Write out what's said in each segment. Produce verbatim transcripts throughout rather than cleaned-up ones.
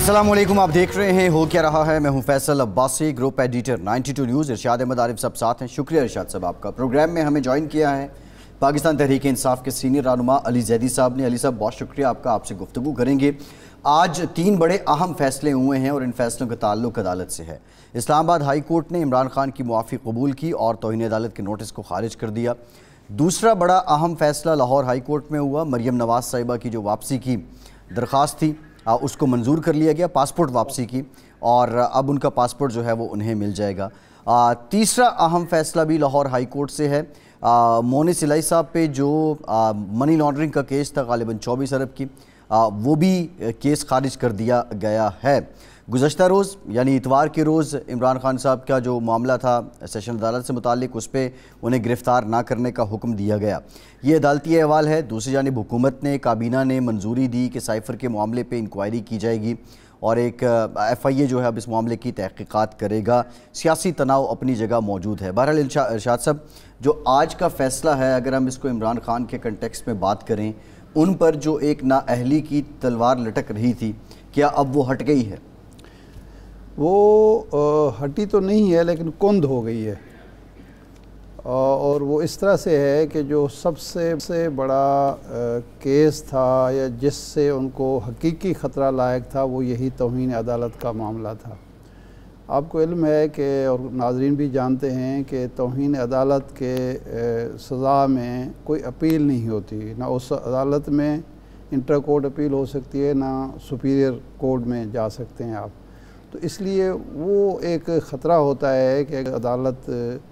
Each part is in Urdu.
अस्सलाम वालेकुम, आप देख रहे हैं हो क्या रहा है। मैं हूं Faisal Abbasi, group editor ninety two news. Irshad Ahmad Arif साहब साथ हैं। शुक्रिया इरशाद साहब आपका। प्रोग्राम में हमें ज्वाइन किया है पाकिस्तान तहरीक इंसाफ के सीनियर रहनुमा अली जैदी साहब ने। अली साहब बहुत शुक्रिया आपका, आपसे गुफ्तगू करेंगे। आज तीन बड़े अहम फैसले हुए हैं और इन फैसलों का ताल्लुक अदालत से है। इस्लामाबाद हाई कोर्ट ने इमरान खान की मुआफ़ी कबूल की और तौहीन अदालत के नोटिस को खारिज कर दिया। दूसरा बड़ा अहम फैसला लाहौर हाई कोर्ट में हुआ। मरियम नवाज़ साहिबा की जो वापसी की दरख्वास्त थी आ, उसको मंजूर कर लिया गया, पासपोर्ट वापसी की, और अब उनका पासपोर्ट जो है वो उन्हें मिल जाएगा। आ, तीसरा अहम फैसला भी लाहौर हाई कोर्ट से है। मोनिस इलाई साहब पे जो आ, मनी लॉन्ड्रिंग का केस था गालिबन चौबीस अरब की, आ, वो भी केस खारिज कर दिया गया है। गुज़श्ता रोज़ यानी इतवार के रोज़ इमरान खान साहब का जो मामला था सेशन अदालत से मुताल्लिक, उस पर उन्हें गिरफ़्तार ना करने का हुक्म दिया गया। ये अदालती अहवाल है। दूसरी जानिब हुकूमत ने, काबीना ने मंजूरी दी कि साइफ़र के मामले पे इंक्वायरी की जाएगी और एक एफ़ आई ए जो है अब इस मामले की तहक़ीक़ात करेगा। सियासी तनाव अपनी जगह मौजूद है। बहरहाल इरशाद साहब, जो आज का फ़ैसला है, अगर हम इसको इमरान खान के कंटेक्स्ट में बात करें, उन पर जो एक नाअहली की तलवार लटक रही थी, क्या अब वो हट गई है? वो आ, हटी तो नहीं है, लेकिन कुंद हो गई है। आ, और वो इस तरह से है कि जो सबसे से बड़ा आ, केस था या जिससे उनको हकीकी ख़तरा लायक था, वो यही तौहीन अदालत का मामला था। आपको इल्म है कि, और नाज़रीन भी जानते हैं कि तौहीन अदालत के सज़ा में कोई अपील नहीं होती। ना उस अदालत में इंटर कोर्ट अपील हो सकती है, ना सुपीरियर कोर्ट में जा सकते हैं आप। तो इसलिए वो एक ख़तरा होता है कि अदालत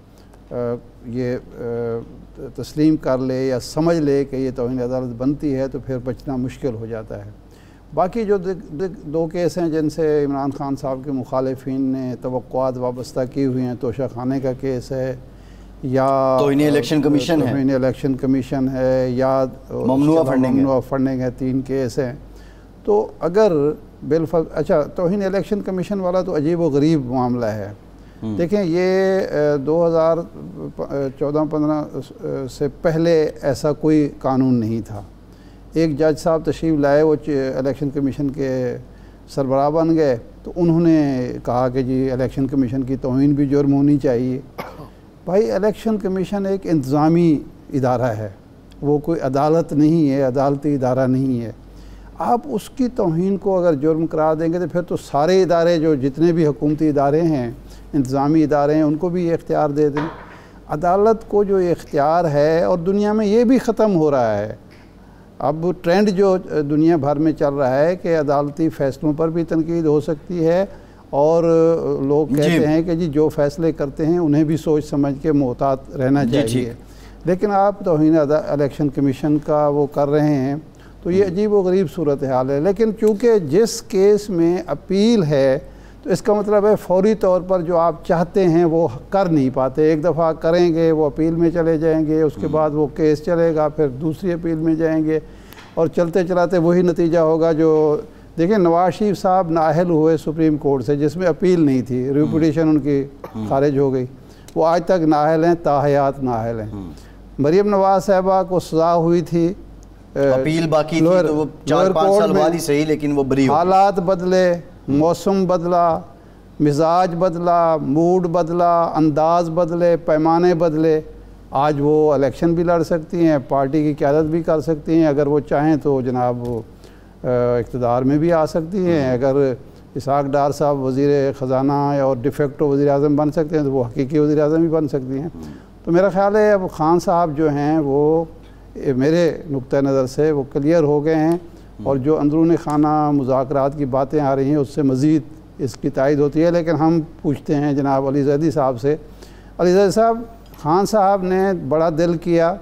ये तस्लीम कर ले या समझ ले कि ये तौहीन अदालत बनती है, तो फिर बचना मुश्किल हो जाता है। बाकी जो दो केस हैं जिनसे इमरान खान साहब के मुखालिफिन ने तवक्कुआत वाबस्ता की हुई हैं, तोशा खाने का केस है या तौहीन इलेक्शन कमीशन है, तौहीन इलेक्शन कमीशन है या ममनुआ फंडिंग ममनुआ फंडिंग है, तीन केस हैं। तो अगर बिलफल अच्छा, तौहीन इलेक्शन कमीशन वाला तो अजीब व गरीब मामला है। देखें, ये दो हज़ार चौदह पंद्रह से पहले ऐसा कोई कानून नहीं था। एक जज साहब तशरीफ़ लाए, वो इलेक्शन कमीशन के सरबराह बन गए, तो उन्होंने कहा कि जी इलेक्शन कमीशन की तौहीन भी जुर्म होनी चाहिए। भाई, इलेक्शन कमीशन एक इंतज़ामी इदारा है, वो कोई अदालत नहीं है, अदालती इदारा नहीं है। आप उसकी तौहीन को अगर जुर्म करार देंगे तो फिर तो सारे इदारे, जो जितने भी हुकूमती इदारे हैं, इंतज़ामी इदारे हैं, उनको भी ये इख्तियार दे दें। अदालत को जो ये इख्तियार है, और दुनिया में ये भी ख़त्म हो रहा है। अब ट्रेंड जो दुनिया भर में चल रहा है कि अदालती फ़ैसलों पर भी तनकीद हो सकती है, और लोग कहते हैं कि जी जो फ़ैसले करते हैं उन्हें भी सोच समझ के मोहतात रहना चाहिए। लेकिन आप तौहीन इलेक्शन कमीशन का वो कर रहे हैं, तो ये अजीब व गरीब सूरत हाल है। लेकिन चूँकि जिस केस में अपील है, तो इसका मतलब है फ़ौरी तौर पर जो आप चाहते हैं वो कर नहीं पाते। एक दफ़ा करेंगे, वो अपील में चले जाएंगे, उसके बाद वो केस चलेगा, फिर दूसरी अपील में जाएंगे, और चलते चलाते वही नतीजा होगा। जो देखिए, नवाज शरीफ साहब नाअहल हुए सुप्रीम कोर्ट से, जिसमें अपील नहीं थी, रिपिटिशन उनकी खारिज हो गई, वो आज तक नाअहल हैं, ताहयात नाअहल हैं। मरियम नवाज साहिबा को सज़ा हुई थी, अपील बाकी थी, तो वो चार पाँच साल बाद ही सही, लेकिन वो बरी हो गई। हालात बदले, मौसम बदला, मिजाज बदला, मूड बदला, अंदाज बदले, पैमाने बदले। आज वो इलेक्शन भी लड़ सकती हैं, पार्टी की क़यादत भी कर सकती हैं, अगर वो चाहें तो जनाब इक़्तिदार में भी आ सकती हैं। अगर इसहाक़ डार साहब वज़ीर ख़ज़ाना और डिफेक्टो वज़ीर आज़म बन सकते हैं, तो वो हकीकी वज़ीर आज़म भी बन सकती हैं। तो मेरा ख़्याल है अब खान साहब जो हैं वो मेरे नुक्ता नज़र से वो क्लियर हो गए हैं, और जो अंदरून खाना मुज़ाकरात की बातें आ रही हैं, उससे मज़ीद इसकी तायद होती है। लेकिन हम पूछते हैं जनाब अली जैदी साहब से। अली जैदी साहब, खान साहब ने बड़ा दिल किया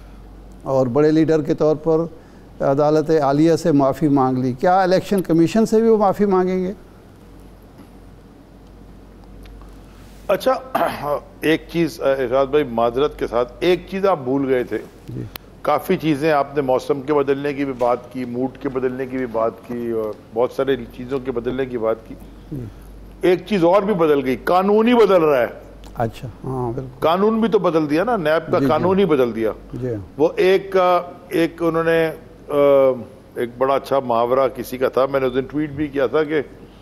और बड़े लीडर के तौर पर अदालत आलिया से माफ़ी मांग ली, क्या इलेक्शन कमीशन से भी वो माफ़ी मांगेंगे? अच्छा, एक चीज़ इरशाद भाई, माजरत के साथ एक चीज़ आप भूल गए थे। काफ़ी चीज़ें आपने मौसम के बदलने की भी बात की, मूड के बदलने की भी बात की, और बहुत सारे चीज़ों के बदलने की बात की। एक चीज़ और भी बदल गई, कानून ही बदल रहा है। अच्छा, हाँ बिल्कुल, कानून भी तो बदल दिया ना, नैब का कानून ही बदल दिया। जी। वो एक एक उन्होंने एक बड़ा अच्छा मुहावरा किसी का था, मैंने उस दिन ट्वीट भी किया था कि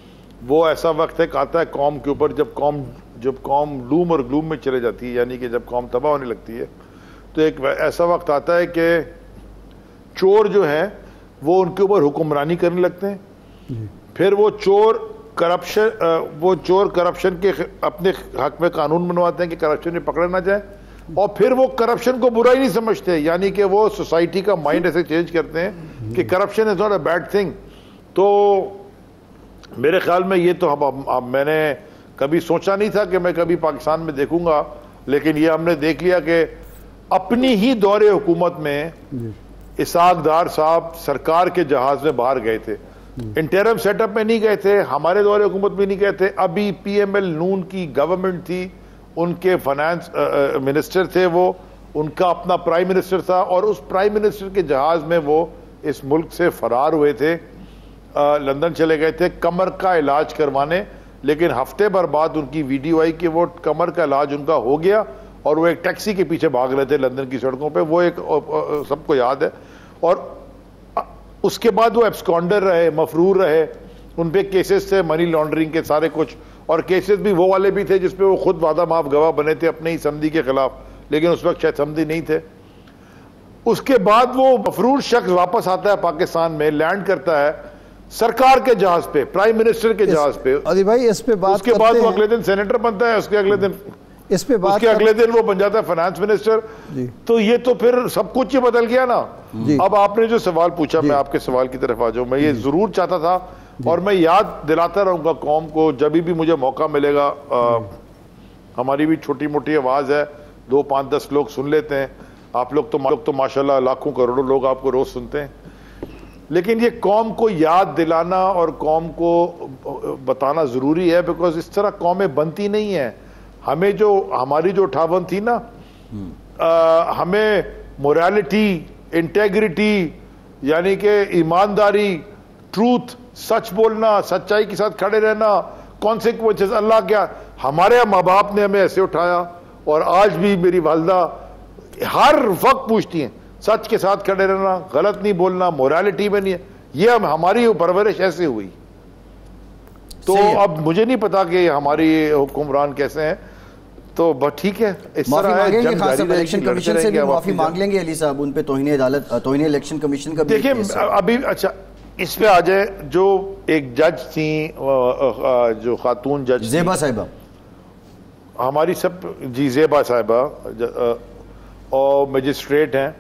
وہ ایسا وقت ایک آتا ہے قوم کے اوپر جب قوم جب قوم لوم اور گلوم میں چلے جاتی ہے, یعنی کہ جب قوم تباہ ہونے لگتی ہے, تو ایک ایسا وقت آتا ہے کہ چور جو ہیں وہ ان کے اوپر حکمرانی کرنے لگتے ہیں. پھر وہ چور کرپشن وہ چور کرپشن کے اپنے حق میں قانون بنواتے ہیں کہ کرپشن میں پکڑا نہ جائے, اور پھر وہ کرپشن کو برا ہی نہیں سمجھتے, یعنی کہ وہ سوسائٹی کا مائنڈ ایسے چینج کرتے ہیں کہ corruption is not a bad thing. تو میرے خیال میں یہ تو اب میں نے کبھی سوچا نہیں تھا کہ میں کبھی پاکستان میں دیکھوں گا, لیکن یہ ہم نے دیکھ لیا کہ اپنی ہی دور حکومت میں اسحاق ڈار صاحب سرکار کے جہاز میں باہر گئے تھے, انٹرم سیٹ اپ میں نہیں گئے تھے, ہمارے دور حکومت میں نہیں گئے تھے. ابھی پی ایم ایل نون کی گورنمنٹ تھی, ان کے فائنانس منسٹر تھے, وہ ان کا اپنا پرائم منسٹر تھا, اور اس پرائم منسٹر کے جہاز میں وہ اس ملک سے فرار ہوئے تھے, لندن چلے گئے تھے کمر کا علاج کروانے. لیکن ہفتے بھر بعد ان کی ویڈیو آئی کہ وہ کمر کا علاج ان کا ہو گیا اور وہ ایک ٹیکسی کے پیچھے بھاگ رہے تھے لندن کی سڑکوں پہ, وہ ایک سب کو یاد ہے. اور اس کے بعد وہ ایبسکانڈر رہے, مفرور رہے, ان پہ کیسز تھے منی لانڈرنگ کے سارے کچھ, اور کیسز بھی وہ والے بھی تھے جس پہ وہ خود وعدہ معاف گواہ بنے تھے اپنے ہی سمدھی کے خلاف, لیکن اس وقت شاید سمدھی نہیں تھے. اس کے بعد وہ مفرور شخص واپس آتا ہے پاکستان میں, لینڈ کرتا ہے سرکار کے جہاز پہ, پرائم منسٹر کے جہاز پہ. علی بھائی اس پہ بات اس کے بعد وہ اگلے دن سینیٹر بنتا ہے, اس کے اگلے دن اس پہ بات اس کے اگلے دن وہ بن جاتا ہے فائنانس منسٹر. تو یہ تو پھر سب کچھ ہی بدل گیا نا. اب آپ نے جو سوال پوچھا, میں آپ کے سوال کی طرف آ جاؤں. میں یہ ضرور چاہتا تھا اور میں یاد دلاتا رہوں گا قوم کو جب بھی مجھے موقع ملے گا. ہماری بھی چھوٹی موٹی آواز ہے, دو پانچ دس لوگ سن لیتے ہیں, آپ لوگ تو تو ماشاءاللہ لاکھوں کروڑوں لوگ آپ کو روز سنتے ہیں. لیکن یہ قوم کو یاد دلانا اور قوم کو بتانا ضروری ہے, بیکاز اس طرح قومیں بنتی نہیں ہیں. ہمیں جو ہماری جو اٹھاون تھی نا, ہمیں موریلٹی, انٹیگریٹی, یعنی کہ ایمانداری, ٹروتھ, سچ بولنا, سچائی کے ساتھ کھڑے رہنا, کانسیکوینسز اللہ کیا, ہمارے ماں باپ نے ہمیں ایسے اٹھایا. اور آج بھی میری والدہ ہر وقت پوچھتی ہیں سچ کے ساتھ کھڑے رہنا, غلط نہیں بولنا, موریلٹی میں نہیں ہے. یہ ہم ہماری پرورش ایسے ہوئی. تو اب مجھے نہیں پتا کہ ہماری حکمران کیسے ہیں, تو بس ٹھیک ہے, اس طرح ہے. الیکشن کمیشن سے بھی معافی مانگ لیں گے علی صاحب, ان پہ توہین عدالت, توہین الیکشن کمیشن کا بھی. دیکھیں ابھی اچھا اس پہ آ جائے, جو ایک جج تھیں, جو خاتون جج زیبا صاحبہ, ہماری سب جی زیبا صاحبہ, اور مجسٹریٹ ہیں.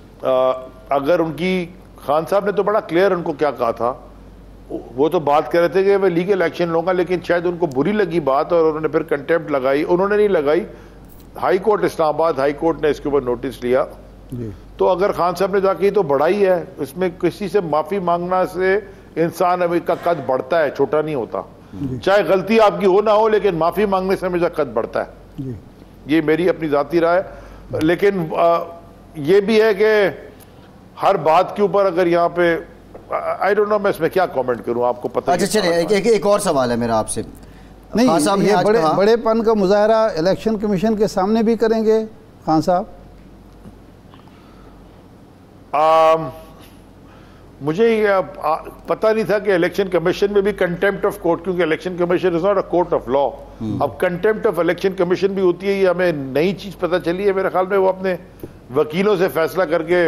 اگر ان کی, خان صاحب نے تو بڑا کلیئر ان کو کیا کہا تھا, وہ تو بات کر رہے تھے کہ میں لیگل ایکشن لوں گا, لیکن شاید ان کو بری لگی بات اور انہوں نے پھر کنٹیمپٹ لگائی. انہوں نے نہیں لگائی, ہائی کورٹ اسلام آباد ہائی کورٹ نے اس کے اوپر نوٹس لیا. تو اگر خان صاحب نے جا کی تو بڑا ہی ہے, اس میں کسی سے معافی مانگنا سے انسان ابھی کا قد بڑھتا ہے, چھوٹا نہیں ہوتا. چاہے غلطی آپ کی ہو نہ ہو, لیکن معافی مانگنے سے ہمیشہ قد بڑھتا ہے. یہ میری اپنی ذاتی رائے. لیکن یہ بھی ہے کہ ہر بات کے اوپر اگر یہاں پہ آئی ڈونٹ نو میں اس میں کیا کامنٹ کروں, آپ کو پتہ. اچھا چلیں ایک اور سوال ہے میرا آپ سے. نہیں, یہ بڑے بڑے پن کا مظاہرہ الیکشن کمیشن کے سامنے بھی کریں گے خان صاحب؟ مجھے پتہ نہیں تھا کہ الیکشن کمیشن میں بھی کنٹیمپٹ آف کورٹ, کیونکہ election commission is not a court of law. اب کنٹیمپٹ آف الیکشن کمیشن بھی ہوتی ہے, یہ ہمیں نئی چیز پتہ چلی ہے. میرے خیال میں وہ اپنے وکیلوں سے فیصلہ کر کے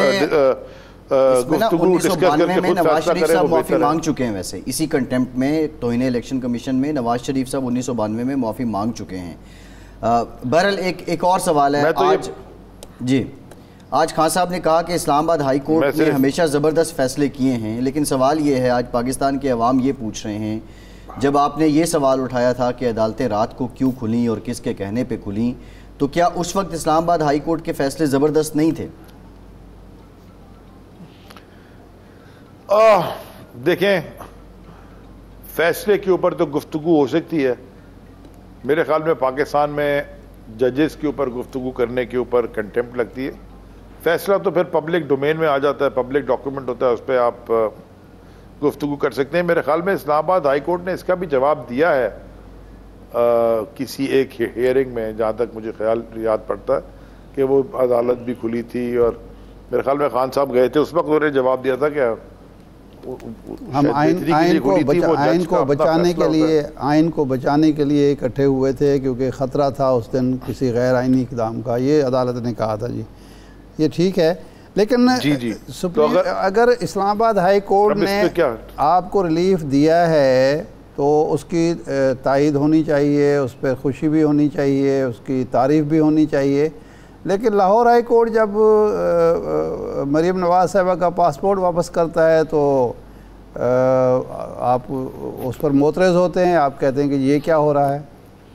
گفتگو ڈسکس کر کے خود نواز فیصلہ شریف کریں. صاحب معافی مانگ چکے ہیں ویسے اسی کنٹیمپٹ میں, توہین الیکشن کمیشن میں نواز شریف صاحب انیس سو بانوے میں معافی مانگ چکے ہیں. بہرحال ایک ایک اور سوال ہے آج. جی, آج خان صاحب نے کہا کہ اسلام آباد ہائی کورٹ نے ہمیشہ زبردست فیصلے کیے ہیں, لیکن سوال یہ ہے, آج پاکستان کے عوام یہ پوچھ رہے ہیں, جب آپ نے یہ سوال اٹھایا تھا کہ عدالتیں رات کو کیوں کھلیں اور کس کے کہنے پہ کھلیں, تو کیا اس وقت اسلام آباد ہائی کورٹ کے فیصلے زبردست نہیں تھے؟ دیکھیں, فیصلے کے اوپر تو گفتگو ہو سکتی ہے. میرے خیال میں پاکستان میں ججز کے اوپر گفتگو کرنے کے اوپر کنٹیمپٹ لگتی ہے. فیصلہ تو پھر پبلک ڈومین میں آ جاتا ہے, پبلک ڈاکیومنٹ ہوتا ہے, اس پہ آپ گفتگو کر سکتے ہیں. میرے خیال میں اسلام آباد ہائی کورٹ نے اس کا بھی جواب دیا ہے کسی ایک ہیئرنگ میں, جہاں تک مجھے خیال یاد پڑتا ہے کہ وہ عدالت بھی کھلی تھی, اور میرے خیال میں خان صاحب گئے تھے اس وقت, انہوں نے جواب دیا تھا کہ ہم آئین آئین کو آئین کو بچانے کے لیے آئین کو بچانے کے لیے اکٹھے ہوئے تھے کیونکہ خطرہ تھا اس دن کسی غیر آئینی اقدام کا، یہ عدالت نے کہا تھا جی، یہ ٹھیک ہے. لیکن اگر اسلام آباد ہائی کورٹ نے آپ کو ریلیف دیا ہے تو اس کی تائید ہونی چاہیے، اس پہ خوشی بھی ہونی چاہیے، اس کی تعریف بھی ہونی چاہیے. لیکن لاہور ہائی کورٹ جب مریم نواز صاحبہ کا پاسپورٹ واپس کرتا ہے تو آپ اس پر معترض ہوتے ہیں، آپ کہتے ہیں کہ یہ کیا ہو رہا ہے.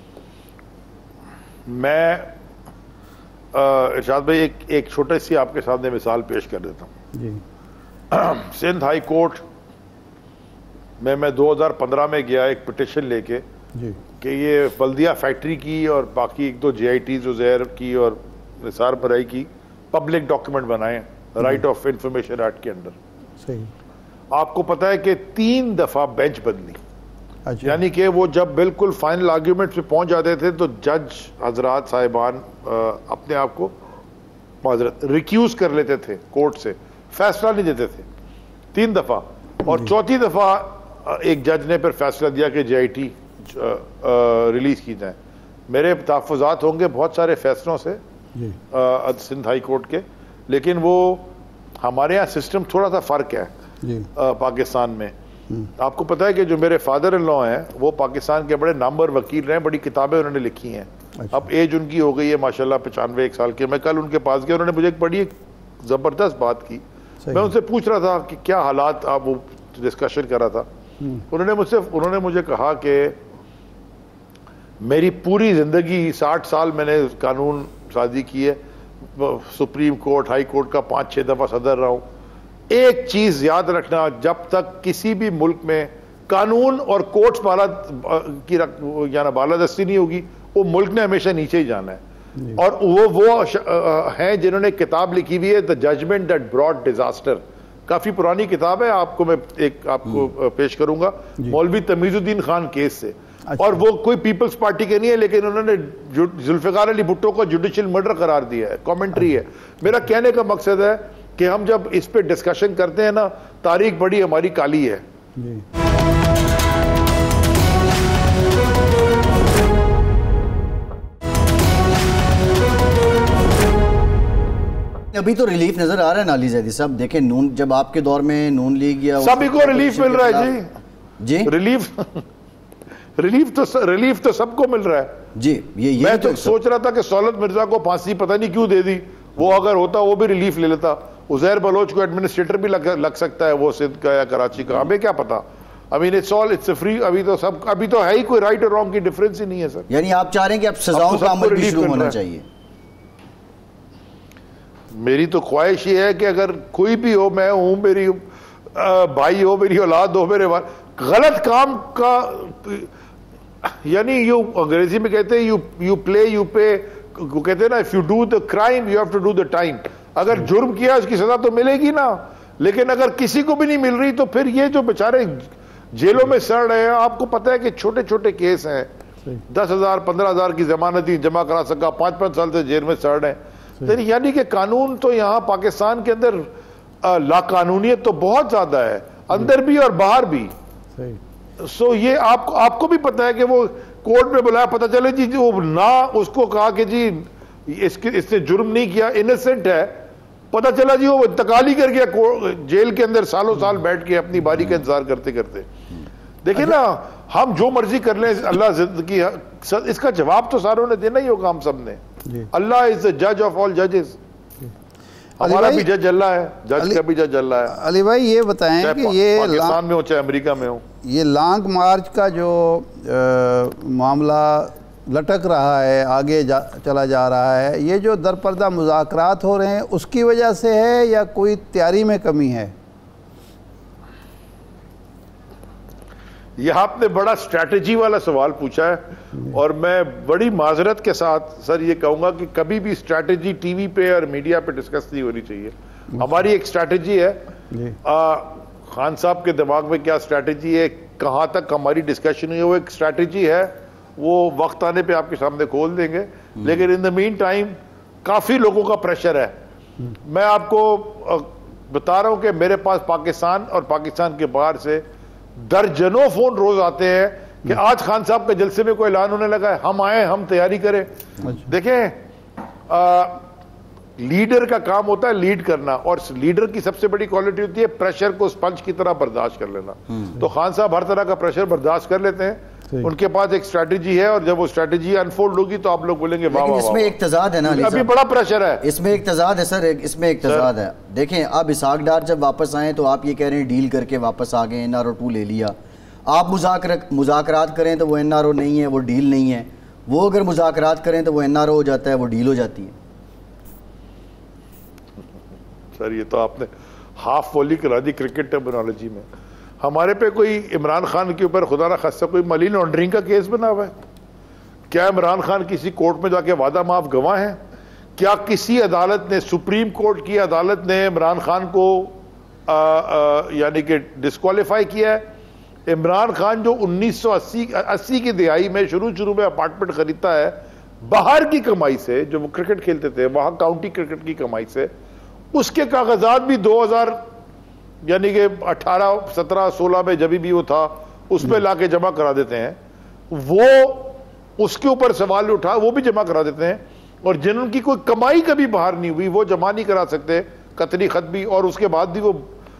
میں ارشاد بھائی ایک ایک چھوٹی سی آپ کے سامنے مثال پیش کر دیتا ہوں. جی سندھ ہائی کورٹ میں میں دو ہزار پندرہ میں گیا ایک پٹیشن لے کے جی کہ یہ بلدیہ فیکٹری کی اور باقی ایک دو جے آئی ٹیز عزیر کی اور نثار برائی کی پبلک ڈاکیومنٹ بنائیں رائٹ آف انفارمیشن ایکٹ کے اندر. صحیح. آپ کو پتا ہے کہ تین دفعہ بینچ بدلی، اچھا یعنی کہ وہ جب بالکل فائنل آرگیومنٹ پہ پہنچ جاتے تھے تو جج حضرات صاحبان اپنے آپ کو معذرت ریکیوز کر لیتے تھے کورٹ سے، فیصلہ نہیں دیتے تھے تین دفعہ. اور چوتھی دفعہ ایک جج نے پھر فیصلہ دیا کہ جے آئی ٹی ریلیز کی جائیں. میرے تحفظات ہوں گے بہت سارے فیصلوں سے سندھ ہائی کورٹ کے، لیکن وہ ہمارے یہاں سسٹم تھوڑا سا فرق ہے پاکستان میں. آپ کو پتا ہے کہ جو میرے فادر ان لا ہیں وہ پاکستان کے بڑے نامور وکیل رہے ہیں، بڑی کتابیں انہوں نے لکھی ہیں. اب ایج ان کی ہو گئی ہے ماشاءاللہ پچانوے ایک سال کے. میں کل ان کے پاس گیا، انہوں نے مجھے ایک بڑی زبردست بات کی. میں ان سے پوچھ رہا تھا کہ کیا حالات، آپ وہ ڈسکشن کر رہا تھا. انہوں نے مجھ سے انہوں نے مجھے کہا کہ میری پوری زندگی ساٹھ سال میں نے قانون سازی کی ہے، سپریم کورٹ ہائی کورٹ کا پانچ چھ دفعہ صدر رہا ہوں. ایک چیز یاد رکھنا، جب تک کسی بھی ملک میں قانون اور کورٹس بالا کی یعنی بالادستی نہیں ہوگی وہ ملک نے ہمیشہ نیچے ہی جانا ہے. اور وہ وہ ہیں جنہوں نے کتاب لکھی ہوئی ہے the judgment that brought disaster. کافی پرانی کتاب ہے، آپ کو میں ایک آپ کو پیش کروں گا مولوی تمیز الدین خان کیس سے. اور وہ کوئی پیپلز پارٹی کے نہیں ہے، لیکن انہوں نے ذوالفقار علی بھٹو کو جوڈیشل مرڈر قرار دیا ہے. کامنٹری ہے. میرا کہنے کا مقصد ہے کہ ہم جب اس پہ ڈسکشن کرتے ہیں نا، تاریخ بڑی ہماری کالی ہے. ابھی تو ریلیف نظر آ رہا ہے نا علی زیدی صاحب. دیکھیں نون جب آپ کے دور میں نون لیگ یا سبھی کو ریلیف مل رہا ہے جی. جی ریلیف ریلیف تو ریلیف تو سب کو مل رہا ہے جی. یہ میں تو سوچ رہا تھا کہ سہولت مرزا کو پھانسی پتہ نہیں کیوں دے دی. وہ اگر ہوتا وہ بھی ریلیف لے لیتا. عزیر بلوچ کو ایڈمنسٹریٹر بھی لگ سکتا ہے، وہ سندھ کا یا کراچی کا، ہمیں کیا پتا. I mean it's all it's a free. ابھی تو سب ابھی تو ہے ہی کوئی رائٹ اور رانگ کی ڈفرینس ہی نہیں ہے سر. یعنی آپ چاہ رہے ہیں کہ اب سزاؤں کا عمل بھی شروع ہونا چاہیے. میری تو خواہش یہ ہے کہ اگر کوئی بھی ہو، میں ہوں، میری بھائی ہو، میری اولاد ہو، میرے غلط کام کا یعنی یو انگریزی میں کہتے ہیں you you play you pay, کہتے ہیں نا if you do the crime you have to do the time. اگر جرم کیا اس کی سزا تو ملے گی نا. لیکن اگر کسی کو بھی نہیں مل رہی تو پھر یہ جو بیچارے جیلوں میں سڑ رہے ہیں، آپ کو پتہ ہے کہ چھوٹے چھوٹے کیس ہیں، دس ہزار پندرہ ہزار کی ضمانت ہی جمع کرا سکا، پانچ پانچ سال سے جیل میں سڑ رہے ہیں. یعنی کہ قانون تو یہاں پاکستان کے اندر لا قانونیت تو بہت زیادہ ہے، اندر بھی اور باہر بھی. سو یہ آپ آپ کو بھی پتہ ہے کہ وہ کورٹ میں بلایا، پتہ چلے جی وہ نہ اس کو کہا کہ جی اس اس نے جرم نہیں کیا، انسنٹ ہے، پتہ چلا جی وہ انتقال ہی کر گیا جیل کے اندر سالوں سال بیٹھ کے اپنی باری کا انتظار کرتے کرتے. دیکھیں نا، ہم جو مرضی کر لیں، اللہ زندگی اس کا جواب تو ساروں نے دینا ہی ہوگا ہم سب نے. اللہ از the judge of all judges. ہمارا بھی جج اللہ ہے، جج کا بھی جج اللہ ہے. علی بھائی یہ بتائیں کہ یہ پاکستان میں ہو چاہے امریکہ میں ہو، یہ لانگ مارچ کا جو معاملہ لٹک رہا ہے، آگے چلا جا رہا ہے، یہ جو درپردہ مذاکرات ہو رہے ہیں اس کی وجہ سے ہے یا کوئی تیاری میں کمی ہے؟ یہ آپ نے بڑا اسٹریٹجی والا سوال پوچھا ہے، اور میں بڑی معذرت کے ساتھ سر یہ کہوں گا کہ کبھی بھی اسٹریٹجی ٹی وی پہ اور میڈیا پہ ڈسکس نہیں ہونی چاہیے. ہماری ایک اسٹریٹجی ہے، خان صاحب کے دماغ میں کیا اسٹریٹجی ہے، کہاں تک ہماری ڈسکشن ہوئی، وہ ایک اسٹریٹجی ہے، وہ وقت آنے پہ آپ کے سامنے کھول دیں گے. لیکن ان دا مین ٹائم کافی لوگوں کا پریشر ہے. میں آپ کو بتا رہا ہوں کہ میرے پاس پاکستان اور پاکستان کے باہر سے درجنوں فون روز آتے ہیں کہ آج خان صاحب کے جلسے میں کوئی اعلان ہونے لگا ہے, ہم آئیں, ہم تیاری کریں. دیکھیں لیڈر کا کام ہوتا ہے لیڈ کرنا, اور لیڈر کی سب سے بڑی کوالٹی ہوتی ہے پریشر کو سپنج کی طرح برداشت کر لینا. تو خان صاحب ہر طرح کا پریشر برداشت کر لیتے ہیں, ان کے پاس ایک اسٹریٹجی ہے, اور جب وہ اسٹریٹجی انفولڈ ہوگی تو آپ لوگ بولیں گے واہ واہ. اس میں ایک تضاد ہے نا, ابھی بڑا پریشر ہے, اس میں ایک تضاد ہے سر, اس میں ایک تضاد ہے. دیکھیں اب اسحاق ڈار جب واپس آئے تو آپ یہ کہہ رہے ہیں ڈیل کر کے واپس آ گئے, این آر او ٹو لے لیا. آپ مذاکرات کریں تو وہ این آر او نہیں ہے, وہ ڈیل نہیں ہے. وہ اگر مذاکرات کریں تو وہ این آر او ہو جاتا ہے, وہ ڈیل ہو جاتی ہے. سر یہ تو آپ نے ہاف وولی کرا دی کرکٹ ٹرمینالوجی میں. ہمارے پہ کوئی عمران خان کے اوپر خدا نہ خاصہ کوئی منی لانڈرنگ کا کیس بنا ہوا ہے؟ کیا عمران خان کسی کورٹ میں جا کے وعدہ معاف گواہ ہیں؟ کیا کسی عدالت نے, سپریم کورٹ کی عدالت نے عمران خان کو آ, آ, یعنی کہ ڈسکوالیفائی کیا ہے؟ عمران خان جو انیس سو اسی اسی کی دہائی میں شروع شروع میں اپارٹمنٹ خریدتا ہے باہر کی کمائی سے, جو وہ کرکٹ کھیلتے تھے وہاں کاؤنٹی کرکٹ کی کمائی سے, اس کے کاغذات بھی دو ہزار یعنی کہ اٹھارہ سترہ سولہ میں جبھی بھی وہ تھا اس پہ لا کے جمع کرا دیتے ہیں. وہ اس کے اوپر سوال اٹھا, وہ بھی جمع کرا دیتے ہیں. اور جن کی کوئی کمائی کبھی باہر نہیں ہوئی وہ جمع نہیں کرا سکتے قطری خط بھی, اور اس کے بعد بھی وہ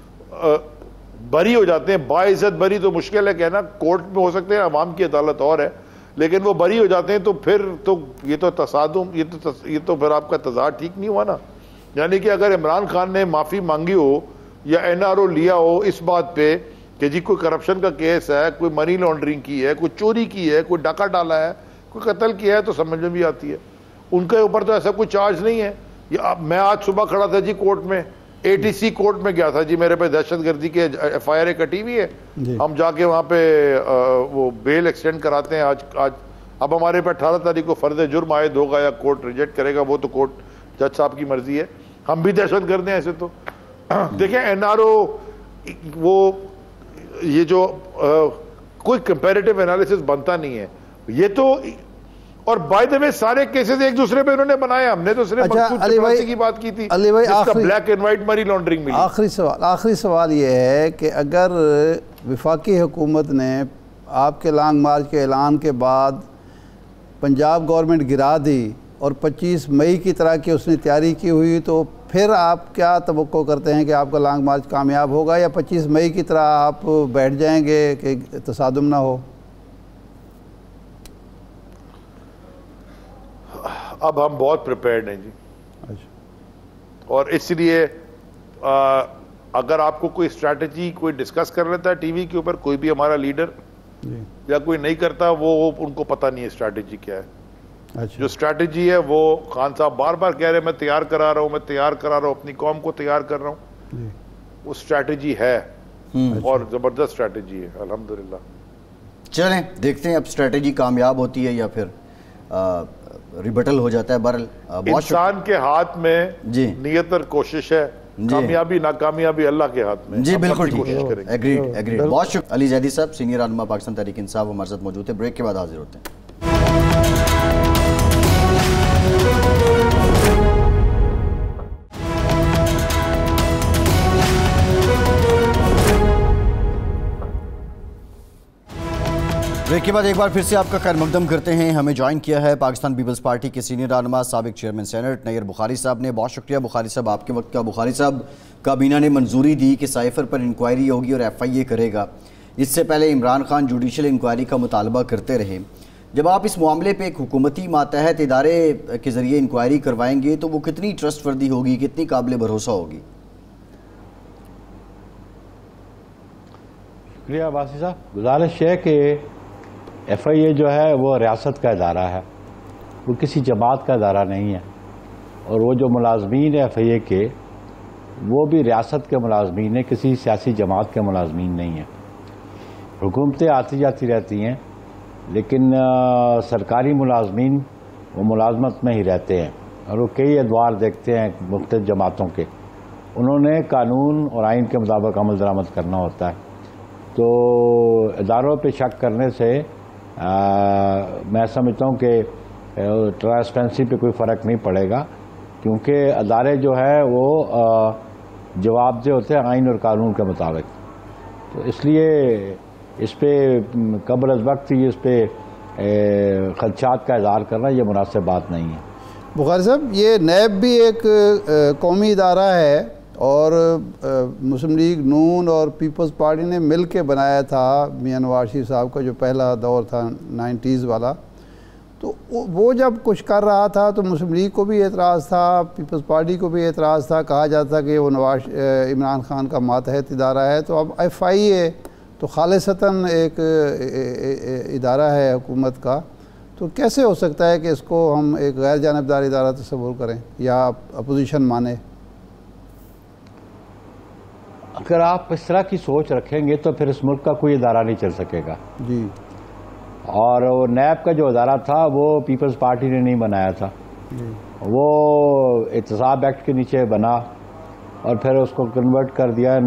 بری ہو جاتے ہیں. باعزت بری تو مشکل ہے کہنا, کورٹ میں ہو سکتے ہیں, عوام کی عدالت اور ہے, لیکن وہ بری ہو جاتے ہیں. تو پھر تو یہ تو تصادم, یہ تو یہ تو پھر آپ کا تضاد ٹھیک نہیں ہوا نا. یعنی کہ اگر عمران خان نے معافی مانگی ہو یا این آر او لیا ہو اس بات پہ کہ جی کوئی کرپشن کا کیس ہے, کوئی منی لانڈرنگ کی ہے, کوئی چوری کی ہے, کوئی ڈاکہ ڈالا ہے, کوئی قتل کیا ہے, تو سمجھ میں بھی آتی ہے. ان کے اوپر تو ایسا کوئی چارج نہیں ہے. میں آج صبح کھڑا تھا جی کورٹ میں, اے ٹی سی کورٹ میں گیا تھا جی, میرے پہ دہشت گردی کے ایف آئی آر کٹی ہوئی ہے, ہم جا کے وہاں پہ وہ بیل ایکسٹینڈ کراتے ہیں. آج آج اب ہمارے پہ اٹھارہ تاریخ کو فرض جرم عائد ہوگا یا کورٹ ریجیکٹ کرے گا, وہ تو کورٹ جج صاحب کی مرضی ہے. ہم بھی دہشت گرد ہیں ایسے تو. دیکھیں این آر او وہ یہ جو کوئی کمپیریٹیو انالیسس بنتا نہیں ہے یہ تو. اور بائی دا وے سارے کیسز ایک دوسرے پہ انہوں نے بنایا, ہم نے تو صرف مقصود چپراسی کی بات کی تھی جس کا black and white money laundering ملی. آخری سوال آخری سوال یہ ہے کہ اگر وفاقی حکومت نے آپ کے لانگ مارچ کے اعلان کے بعد پنجاب گورنمنٹ گرا دی اور پچیس مئی کی طرح کی اس نے تیاری کی ہوئی, تو پھر آپ کیا توقع کرتے ہیں کہ آپ کا لانگ مارچ کامیاب ہوگا, یا پچیس مئی کی طرح آپ بیٹھ جائیں گے کہ تصادم نہ ہو؟ اب ہم بہت پریپیئرڈ ہیں جی, اور اس لیے اگر آپ کو کوئی اسٹریٹجی کوئی ڈسکس کر لیتا ہے ٹی وی کے اوپر, کوئی بھی ہمارا لیڈر یا کوئی نہیں کرتا, وہ ان کو پتہ نہیں ہے اسٹریٹجی کیا ہے. جو اسٹریٹجی ہے وہ خان صاحب بار بار کہہ رہے ہیں میں تیار کرا رہا ہوں, میں تیار کرا رہا ہوں, اپنی قوم کو تیار کر رہا ہوں. وہ اسٹریٹجی ہے اور زبردست اسٹریٹجی ہے الحمدللہ. چلیں دیکھتے ہیں اب اسٹریٹجی کامیاب ہوتی ہے یا پھر ریبٹل ہو جاتا ہے. بہرحال انسان کے ہاتھ میں نیت اور کوشش ہے, کامیابی ناکامیابی اللہ کے ہاتھ میں. جی بالکل ٹھیک ہے, ایگریڈ ایگریڈ. بہت شکریہ. علی زیدی صاحب سینئر رہنما پاکستان تحریک انصاف ہمارے ساتھ موجود ہے. بریک کے بعد حاضر ہوتے ہیں. بریک کے بعد ایک بار پھر سے آپ کا خیر مقدم کرتے ہیں. ہمیں جوائن کیا ہے پاکستان پیپلز پارٹی کے سینئر رہنما سابق چیئرمین سینٹ نیر بخاری صاحب نے. بہت شکریہ بخاری صاحب آپ کے وقت کا. بخاری صاحب کابینہ نے منظوری دی کہ سائفر پر انکوائری ہوگی اور ایف آئی اے کرے گا. اس سے پہلے عمران خان جوڈیشل انکوائری کا مطالبہ کرتے رہے. جب آپ اس معاملے پہ ایک حکومتی ماتحت ادارے کے ذریعے انکوائری کروائیں گے تو وہ کتنی ٹرسٹ وردی ہوگی, کتنی قابل بھروسہ ہوگی؟ شکریہ عباسی صاحب. گزارش ہے کہ ایف آئی اے جو ہے وہ ریاست کا ادارہ ہے, وہ کسی جماعت کا ادارہ نہیں ہے, اور وہ جو ملازمین ہیں ایف آئی اے کے وہ بھی ریاست کے ملازمین ہیں, کسی سیاسی جماعت کے ملازمین نہیں ہیں. حکومتیں آتی جاتی رہتی ہیں لیکن سرکاری ملازمین وہ ملازمت میں ہی رہتے ہیں, اور وہ کئی ادوار دیکھتے ہیں مختلف جماعتوں کے. انہوں نے قانون اور آئین کے مطابق عمل درآمد کرنا ہوتا ہے. تو اداروں پہ شک کرنے سے آ, میں سمجھتا ہوں کہ ٹرانسپیرنسی پہ کوئی فرق نہیں پڑے گا, کیونکہ ادارے جو ہے وہ جواب دہ ہوتے ہیں آئین اور قانون کے مطابق. تو اس لیے اس پہ قبل از وقت ہی اس پہ خدشات کا اظہار کرنا یہ مناسب بات نہیں ہے. بخاری صاحب، یہ نیب بھی ایک قومی ادارہ ہے اور مسلم لیگ نون اور پیپلز پارٹی نے مل کے بنایا تھا میاں نواز شریف صاحب کا جو پہلا دور تھا نائنٹیز والا. تو وہ جب کچھ کر رہا تھا تو مسلم لیگ کو بھی اعتراض تھا، پیپلز پارٹی کو بھی اعتراض تھا. کہا جاتا تھا کہ وہ نواز عمران خان کا ماتحت ادارہ ہے. تو اب ایف آئی اے تو خالصتاً ایک ادارہ ہے حکومت کا. تو کیسے ہو سکتا ہے کہ اس کو ہم ایک غیر جانبدار ادارہ تصور کریں یا اپوزیشن مانے؟ اگر آپ اس طرح کی سوچ رکھیں گے تو پھر اس ملک کا کوئی ادارہ نہیں چل سکے گا. جی. اور وہ نیب کا جو ادارہ تھا وہ پیپلز پارٹی نے نہیں بنایا تھا. جی. وہ احتساب ایکٹ کے نیچے بنا اور پھر اس کو کنورٹ کر دیا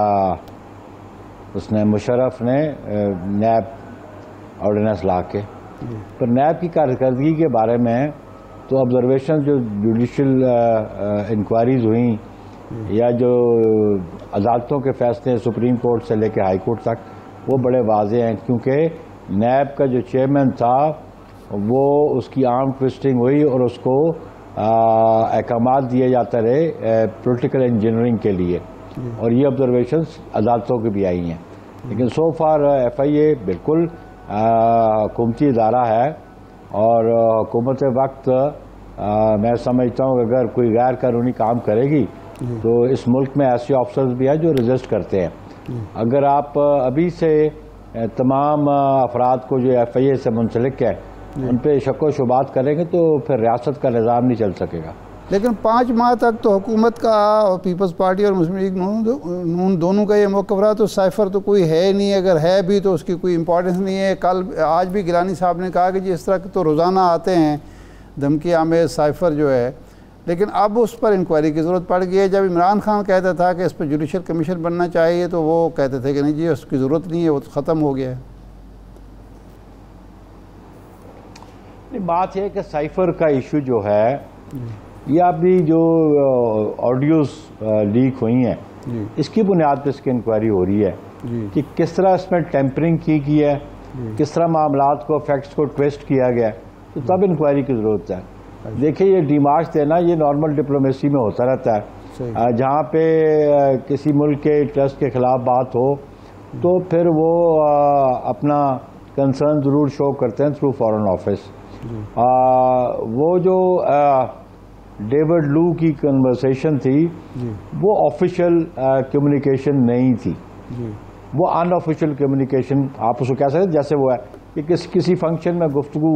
اس نے مشرف نے نیب آرڈیننس لا کے. پر نیب کی کارکردگی کے بارے میں تو آبزرویشن جو جوڈیشل انکوائریز ہوئیں یا جو عدالتوں کے فیصلے سپریم کورٹ سے لے کے ہائی کورٹ تک وہ بڑے واضح ہیں. کیونکہ نیب کا جو چیئرمین تھا وہ اس کی آرم ٹوسٹنگ ہوئی اور اس کو احکامات دیے جاتے رہے پولیٹیکل انجینئرنگ کے لیے، اور یہ آبزرویشنز عدالتوں کی بھی آئی ہیں. لیکن سو فار ایف آئی اے بالکل حکومتی ادارہ ہے اور حکومت وقت میں سمجھتا ہوں کہ اگر کوئی غیر قانونی کام کرے گی تو اس ملک میں ایسے آفیسرز بھی ہیں جو رجسٹ کرتے ہیں. اگر آپ ابھی سے تمام افراد کو جو ایف آئی اے سے منسلک ہے ان پہ شک و شبہات کریں گے تو پھر ریاست کا نظام نہیں چل سکے گا. لیکن پانچ ماہ تک تو حکومت کا اور پیپلز پارٹی اور مسلم لیگ نون دونوں کا یہ موقف رہا. تو سائفر تو کوئی ہے نہیں، اگر ہے بھی تو اس کی کوئی امپورٹنس نہیں ہے. کل آج بھی گیلانی صاحب نے کہا کہ جی اس طرح تو روزانہ آتے ہیں دھمکی آمیز سائفر جو ہے، لیکن اب اس پر انکوائری کی ضرورت پڑ گئی ہے. جب عمران خان کہتا تھا کہ اس پہ جوڈیشل کمیشن بننا چاہیے تو وہ کہتے تھے کہ نہیں جی اس کی ضرورت نہیں ہے، وہ تو ختم ہو گیا ہے. بات یہ ہے کہ سائفر کا ایشو جو ہے یہ ابھی جو آڈیوز لیک ہوئی ہیں اس کی بنیاد پہ اس کی انکوائری ہو رہی ہے کہ کس طرح اس میں ٹیمپرنگ کی گئی ہے، کس طرح معاملات کو فیکٹس کو ٹویسٹ کیا گیا ہے. تو تب انکوائری کی ضرورت ہے. دیکھیں یہ ڈیمارچ دینا یہ نارمل ڈپلومیسی میں ہوتا رہتا ہے. جہاں پہ کسی ملک کے ٹرسٹ کے خلاف بات ہو تو پھر وہ اپنا کنسرن ضرور شو کرتے ہیں تھرو فارن آفس. وہ جو ڈیوڈ لو کی کنورسیشن تھی وہ آفیشیل کمیونیکیشن نہیں تھی، وہ ان آفیشیل کمیونیکیشن آپ اس کو کہہ سکتے جیسے وہ ہے کہ کس کسی فنکشن میں گفتگو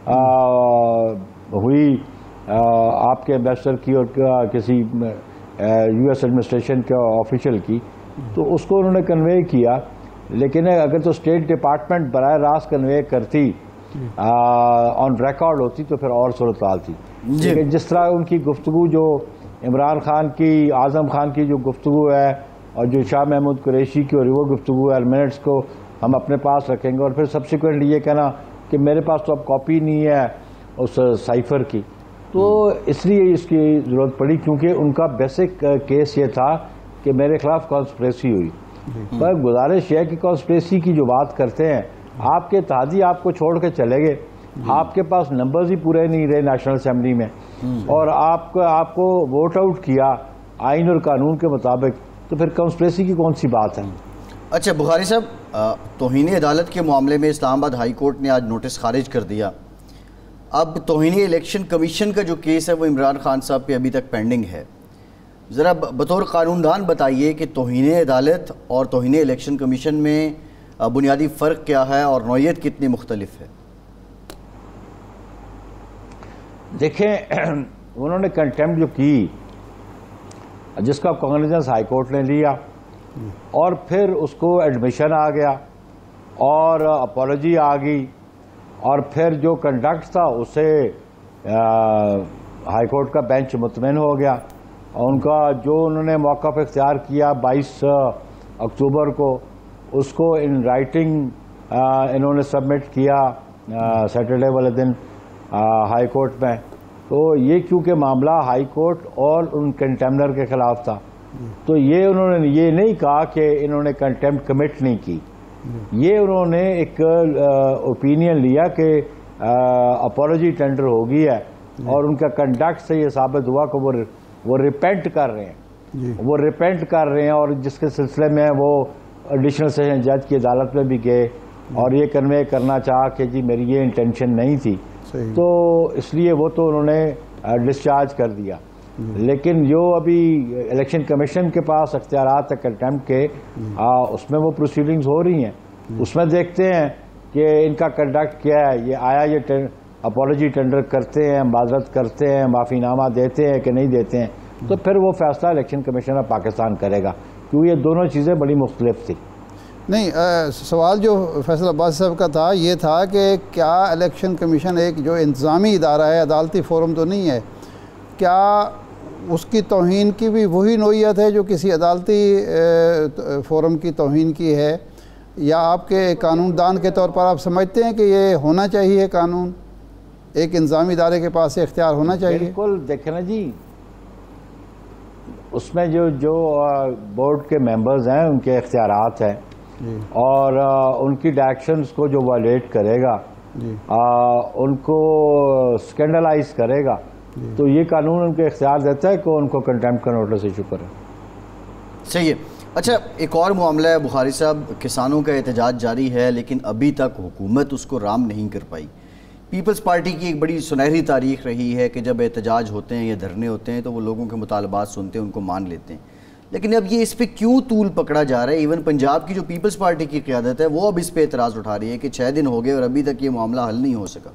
ہوئی آپ کے ایمبیسڈر کی اور کسی یو ایس ایڈمنسٹریشن کے آفیشیل کی تو اس کو انہوں نے کنوے کیا. لیکن اگر تو اسٹیٹ ڈپارٹمنٹ براہ راست کنوے کرتی آن ریکارڈ ہوتی تو پھر اور صورتحال تھی. لیکن جس طرح ان کی گفتگو جو عمران خان کی اعظم خان کی جو گفتگو ہے اور جو شاہ محمود قریشی کی اور وہ گفتگو ہے منٹس کو ہم اپنے پاس رکھیں گے اور پھر سبسیکوینٹلی یہ کہنا کہ میرے پاس تو اب کاپی نہیں ہے اس سائفر کی. تو اس لیے اس کی ضرورت پڑی کیونکہ ان کا بیسک کیس یہ تھا کہ میرے خلاف کانسپریسی ہوئی. پر گزارش یہ ہے کہ کانسپریسی کی جو بات کرتے ہیں آپ کے اتحادی آپ کو چھوڑ کے چلے گئے، آپ کے پاس نمبرز ہی پورے نہیں رہے نیشنل اسمبلی میں اور آپ کو آپ کو ووٹ آؤٹ کیا آئین اور قانون کے مطابق، تو پھر کانسپریسی کی کون سی بات ہے؟ اچھا بخاری صاحب، توہین عدالت کے معاملے میں اسلام آباد ہائی کورٹ نے آج نوٹس خارج کر دیا. اب توہین الیکشن کمیشن کا جو کیس ہے وہ عمران خان صاحب پہ ابھی تک پینڈنگ ہے. ذرا بطور قانوندان بتائیے کہ توہین عدالت اور توہین الیکشن کمیشن میں بنیادی فرق کیا ہے اور نوعیت کتنی مختلف ہے؟ دیکھیں انہوں نے کنٹیمپٹ جو کی جس کا کانگریس ہائی کورٹ نے لیا اور پھر اس کو ایڈمیشن آ گیا اور اپالوجی آ گئی اور پھر جو کنڈکٹ تھا اسے ہائی کورٹ کا بینچ مطمئن ہو گیا اور ان کا جو انہوں نے موقف اختیار کیا بائیس اکتوبر کو اس کو ان رائٹنگ انہوں نے سبمٹ کیا سیٹرڈے والے دن ہائی کورٹ میں. تو یہ کیونکہ معاملہ ہائی کورٹ اور ان کنٹیمنر کے خلاف تھا تو یہ انہوں نے یہ نہیں کہا کہ انہوں نے کنٹیمپٹ کمٹ نہیں کی، یہ انہوں نے ایک اوپینین لیا کہ اپولوجی ٹینڈر ہو گئی ہے اور ان کا کنڈکٹ سے یہ ثابت ہوا کہ وہ وہ ریپینٹ کر رہے ہیں وہ ریپینٹ کر رہے ہیں اور جس کے سلسلے میں وہ ایڈیشنل سیشن جج کی عدالت میں بھی گئے اور یہ کنوے کرنا چاہا کہ جی میری یہ انٹینشن نہیں تھی، تو اس لیے وہ تو انہوں نے ڈسچارج کر دیا۔ لیکن جو ابھی الیکشن کمیشن کے پاس اختیارات ہے کنٹیمپٹ کے، اس میں وہ پروسیڈنگز ہو رہی ہیں، اس میں دیکھتے ہیں کہ ان کا کنڈکٹ کیا ہے، یہ آیا یہ اپولوجی ٹینڈر کرتے ہیں، معذرت کرتے ہیں، معافی نامہ دیتے ہیں کہ نہیں دیتے ہیں، تو پھر وہ فیصلہ الیکشن کمیشن آف پاکستان کرے گا، کیونکہ یہ دونوں چیزیں بڑی مختلف تھی۔ نہیں، سوال جو فیصل عباسی صاحب کا تھا یہ تھا کہ کیا الیکشن کمیشن ایک جو انتظامی ادارہ ہے، عدالتی فورم تو نہیں ہے، کیا اس کی توہین کی بھی وہی نوعیت ہے جو کسی عدالتی فورم کی توہین کی ہے، یا آپ کے قانون دان کے طور پر آپ سمجھتے ہیں کہ یہ ہونا چاہیے قانون، ایک انتظامی ادارے کے پاس اختیار ہونا چاہیے؟ بالکل، دیکھیں نا جی، اس میں جو جو بورڈ کے ممبرز ہیں ان کے اختیارات ہیں اور ان کی ڈائریکشنز کو جو وائلیٹ کرے گا ان کو اسکینڈلائز کرے گا تو یہ قانون ان کو اختیار دیتا ہے کہ ان کو کنٹیمپٹ کا نوٹس ایشو کرے۔ صحیح ہے۔ اچھا، ایک اور معاملہ ہے بخاری صاحب، کسانوں کا احتجاج جاری ہے لیکن ابھی تک حکومت اس کو رام نہیں کر پائی۔ پیپلز پارٹی کی ایک بڑی سنہری تاریخ رہی ہے کہ جب احتجاج ہوتے ہیں یا دھرنے ہوتے ہیں تو وہ لوگوں کے مطالبات سنتے ہیں، ان کو مان لیتے ہیں، لیکن اب یہ اس پہ کیوں طول پکڑا جا رہا ہے؟ ایون پنجاب کی جو پیپلز پارٹی کی قیادت ہے وہ اب اس پہ اعتراض اٹھا رہی ہے کہ چھ دن ہو گئے اور ابھی تک یہ معاملہ حل نہیں ہو سکا۔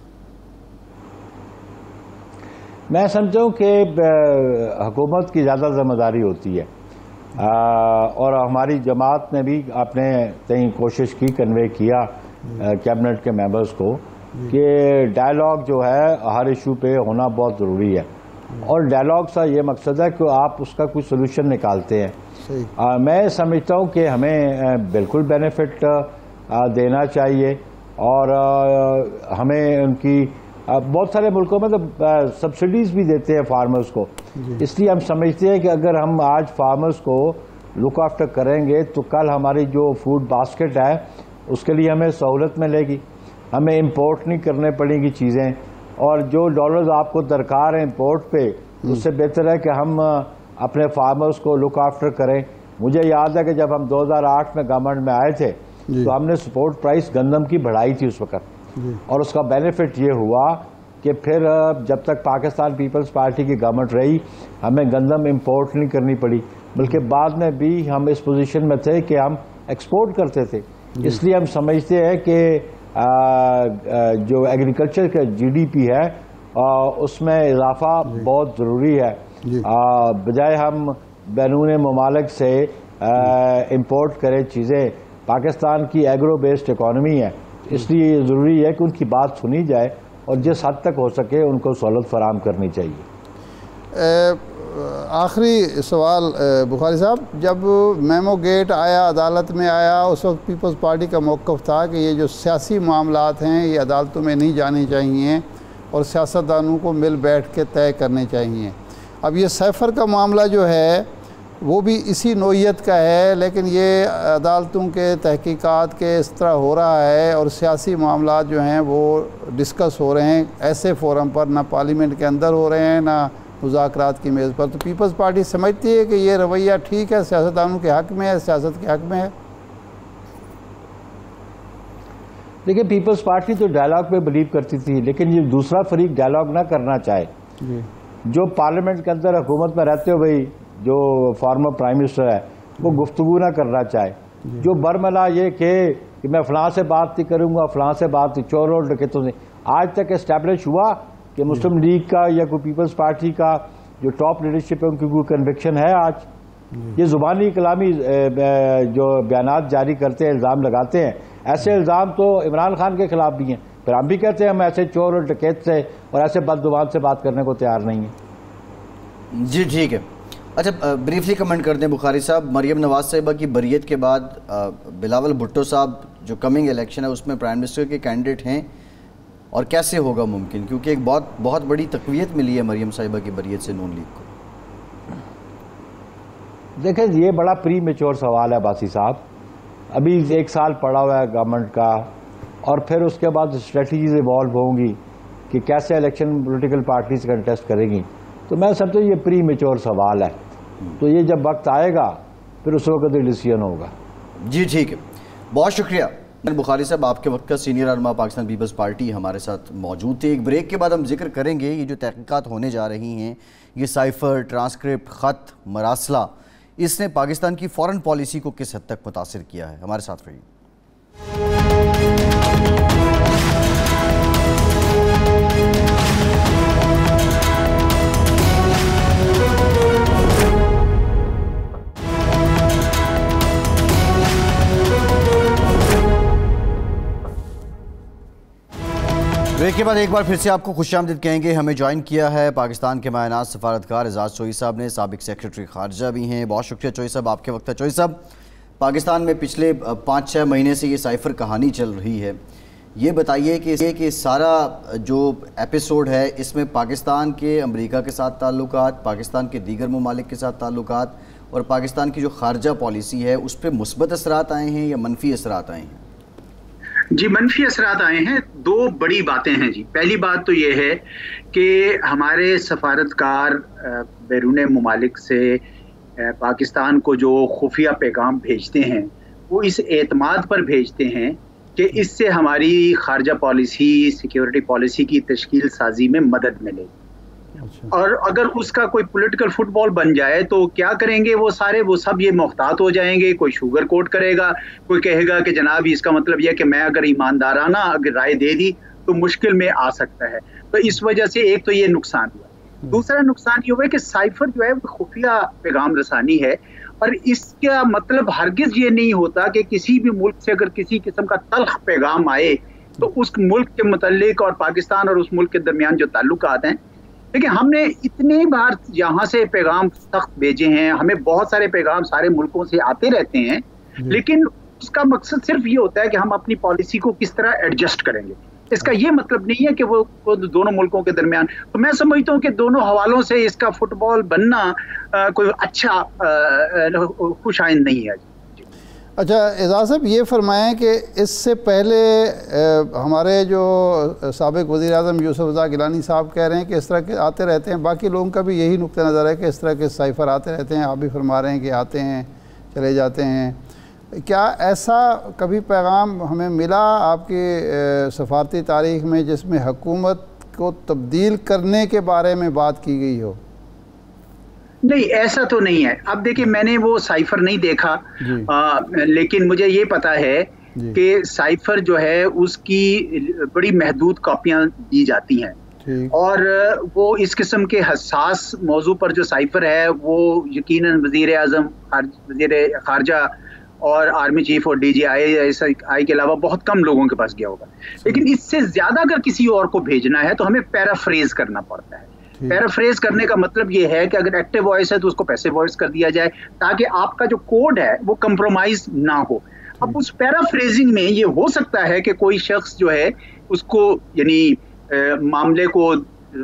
میں سمجھتا ہوں کہ حکومت کی زیادہ ذمہ داری ہوتی ہے اور ہماری جماعت نے بھی اپنے تئیں کوشش کی، کنوے کیا کیبنٹ کے ممبرز کو کہ ڈائلاگ جو ہے ہر ایشو پہ ہونا بہت ضروری ہے، اور ڈائلاگ کا یہ مقصد ہے کہ آپ اس کا کوئی سلوشن نکالتے ہیں۔ میں سمجھتا ہوں کہ ہمیں بالکل بینیفٹ دینا چاہیے اور ہمیں ان کی بہت سارے ملکوں میں تو سبسڈیز بھی دیتے ہیں فارمرز کو، اس لیے ہم سمجھتے ہیں کہ اگر ہم آج فارمرز کو لک آفٹر کریں گے تو کل ہماری جو فوڈ باسکٹ ہے اس کے لیے ہمیں سہولت ملے گی، ہمیں امپورٹ نہیں کرنے پڑیں گی چیزیں، اور جو ڈالرز آپ کو درکار ہیں امپورٹ پہ اس سے بہتر ہے کہ ہم اپنے فارمرز کو لک آفٹر کریں۔ مجھے یاد ہے کہ جب ہم دو ہزار آٹھ میں گورنمنٹ میں آئے تھے تو ہم نے سپورٹ پرائس گندم کی بڑھائی تھی اس وقت، اور اس کا بینیفٹ یہ ہوا کہ پھر جب تک پاکستان پیپلز پارٹی کی گورنمنٹ رہی ہمیں گندم امپورٹ نہیں کرنی پڑی، بلکہ بعد میں بھی ہم اس پوزیشن میں تھے کہ ہم ایکسپورٹ کرتے تھے۔ اس لیے ہم سمجھتے ہیں کہ جو ایگریکلچر کا جی ڈی پی ہے اس میں اضافہ بہت ضروری ہے، بجائے ہم بیرون ممالک سے امپورٹ کرے چیزیں۔ پاکستان کی ایگرو بیسڈ اکانومی ہے، اس لیے یہ ضروری ہے کہ ان کی بات سنی جائے اور جس حد تک ہو سکے ان کو سہولت فراہم کرنی چاہیے۔ آخری سوال بخاری صاحب، جب میمو گیٹ آیا عدالت میں آیا اس وقت پیپلز پارٹی کا موقف تھا کہ یہ جو سیاسی معاملات ہیں یہ عدالتوں میں نہیں جانے چاہیے اور سیاستدانوں کو مل بیٹھ کے طے کرنے چاہیے۔ اب یہ سیفر کا معاملہ جو ہے وہ بھی اسی نوعیت کا ہے، لیکن یہ عدالتوں کے تحقیقات کے اس طرح ہو رہا ہے اور سیاسی معاملات جو ہیں وہ ڈسکس ہو رہے ہیں ایسے فورم پر، نہ پارلیمنٹ کے اندر ہو رہے ہیں نہ مذاکرات کی میز پر۔ تو پیپلز پارٹی سمجھتی ہے کہ یہ رویہ ٹھیک ہے، سیاستدانوں کے حق میں ہے، سیاست کے حق میں ہے؟ دیکھیں، پیپلز پارٹی تو ڈائلاگ پہ بلیو کرتی تھی، لیکن یہ دوسرا فریق ڈائلاگ نہ کرنا چاہے، جو پارلیمنٹ کے اندر حکومت میں رہتے ہوئے جو فارمر پرائم منسٹر ہے وہ گفتگو نہ کرنا چاہے، جو برملا یہ کہ میں فلاں سے بات نہیں کروں گا، فلاں سے بات چوروں ڈکیتوں سے، آج تک اسٹیبلش ہوا کہ مسلم لیگ کا یا کوئی پیپلز پارٹی کا جو ٹاپ لیڈرشپ ہے ان کی کوئی کنوکشن ہے؟ آج یہ زبانی کلامی جو بیانات جاری کرتے ہیں، الزام لگاتے ہیں، ایسے الزام تو عمران خان کے خلاف بھی ہیں، پھر ہم بھی کہتے ہیں ہم ایسے چور اور ڈکیت سے اور ایسے بدزبان سے بات کرنے کو تیار نہیں ہیں۔ جی ٹھیک ہے۔ اچھا، بریفلی کمنٹ کر دیں بخاری صاحب، مریم نواز صاحبہ کی بریت کے بعد بلاول بھٹو صاحب جو کمنگ الیکشن ہے اس میں پرائم منسٹر کے کینڈیڈیٹ ہیں، اور کیسے ہوگا ممکن، کیونکہ ایک بہت بہت بڑی تقویت ملی ہے مریم صاحبہ کی بریت سے نون لیگ کو؟ دیکھیں یہ بڑا پری میچور سوال ہے باسی صاحب. ابھی ایک سال پڑا ہوا ہے گورنمنٹ کا, اور پھر اس کے بعد اسٹریٹجیز ایوالو ہوں گی کہ کیسے الیکشن پولیٹیکل پارٹیز کنٹیسٹ کریں گی. تو میں سمجھتا ہوں یہ پری میچور سوال ہے, تو یہ جب وقت آئے گا پھر اس وقت ڈیسیژن ہوگا. جی ٹھیک ہے, بہت شکریہ بخاری صاحب. آپ کے وقت کا سینئر رہنما پاکستان پیپلز پارٹی ہمارے ساتھ موجود تھے. ایک بریک کے بعد ہم ذکر کریں گے یہ جو تحقیقات ہونے جا رہی ہیں, یہ سائفر, ٹرانسکرپٹ, خط, مراسلہ, اس نے پاکستان کی فورن پالیسی کو کس حد تک متاثر کیا ہے. ہمارے ساتھ رہیے. بریک کے بعد ایک بار پھر سے آپ کو خوش آمدید کہیں گے. ہمیں جوائن کیا ہے پاکستان کے مایہ ناز سفارتکار اعزاز چوئی صاحب نے, سابق سیکرٹری خارجہ بھی ہیں. بہت شکریہ چوئی صاحب, آپ کے وقت ہے. چوئی صاحب, پاکستان میں پچھلے پانچ چھ مہینے سے یہ سائفر کہانی چل رہی ہے. یہ بتائیے کہ کہ سارا جو ایپیسوڈ ہے اس میں پاکستان کے امریکہ کے ساتھ تعلقات, پاکستان کے دیگر ممالک کے ساتھ تعلقات اور پاکستان کی جو خارجہ پالیسی ہے اس پہ مثبت اثرات آئے ہیں یا منفی اثرات آئے ہیں؟ جی منفی اثرات آئے ہیں. دو بڑی باتیں ہیں جی. پہلی بات تو یہ ہے کہ ہمارے سفارتکار بیرون ممالک سے پاکستان کو جو خفیہ پیغام بھیجتے ہیں وہ اس اعتماد پر بھیجتے ہیں کہ اس سے ہماری خارجہ پالیسی, سیکیورٹی پالیسی کی تشکیل سازی میں مدد ملے. اور اگر اس کا کوئی پولیٹیکل فٹ بال بن جائے تو کیا کریں گے وہ سارے, وہ سب یہ محتاط ہو جائیں گے. کوئی شوگر کوٹ کرے گا, کوئی کہے گا کہ جناب اس کا مطلب یہ کہ میں اگر ایماندارانہ اگر رائے دے دی تو مشکل میں آ سکتا ہے. تو اس وجہ سے ایک تو یہ نقصان ہوا. دوسرا نقصان یہ ہوا کہ سائفر جو ہے وہ خفیہ پیغام رسانی ہے, اور اس کا مطلب ہرگز یہ نہیں ہوتا کہ کسی بھی ملک سے اگر کسی قسم کا تلخ پیغام آئے تو اس ملک کے متعلق اور پاکستان اور اس ملک کے درمیان جو تعلقات ہیں. دیکھیں ہم نے اتنے بار یہاں سے پیغام سخت بھیجے ہیں, ہمیں بہت سارے پیغام سارے ملکوں سے آتے رہتے ہیں, لیکن اس کا مقصد صرف یہ ہوتا ہے کہ ہم اپنی پالیسی کو کس طرح ایڈجسٹ کریں گے. اس کا یہ مطلب نہیں ہے کہ وہ دونوں ملکوں کے درمیان. تو میں سمجھتا ہوں کہ دونوں حوالوں سے اس کا فٹ بال بننا کوئی اچھا خوش آئند نہیں ہے. اچھا اعزاز صاحب, یہ فرمائیں کہ اس سے پہلے ہمارے جو سابق وزیر اعظم یوسف رضا گیلانی صاحب کہہ رہے ہیں کہ اس طرح کے آتے رہتے ہیں, باقی لوگوں کا بھی یہی نقطہ نظر ہے کہ اس طرح کے سائفر آتے رہتے ہیں. آپ بھی فرما رہے ہیں کہ آتے ہیں چلے جاتے ہیں. کیا ایسا کبھی پیغام ہمیں ملا آپ کی سفارتی تاریخ میں جس میں حکومت کو تبدیل کرنے کے بارے میں بات کی گئی ہو؟ نہیں, ایسا تو نہیں ہے. اب دیکھیں میں نے وہ سائفر نہیں دیکھا, آ, لیکن مجھے یہ پتا ہے کہ سائفر جو ہے اس کی بڑی محدود کاپیاں دی جاتی ہیں, اور وہ اس قسم کے حساس موضوع پر جو سائفر ہے وہ یقیناً وزیر اعظم, وزیر خارجہ اور آرمی چیف اور ڈی جی آئی آئی کے علاوہ بہت کم لوگوں کے پاس گیا ہوگا. لیکن اس سے زیادہ اگر کسی اور کو بھیجنا ہے تو ہمیں پیرافریز کرنا پڑتا ہے. پیرافریز کرنے کا مطلب یہ ہے کہ اگر ایکٹیو وائس ہے تو اس کو پیسیو وائس کر دیا جائے تاکہ آپ کا جو کوڈ ہے وہ کمپرومائز نہ ہو. اب اس پیرافریزنگ میں یہ ہو سکتا ہے کہ کوئی شخص جو ہے اس کو یعنی معاملے کو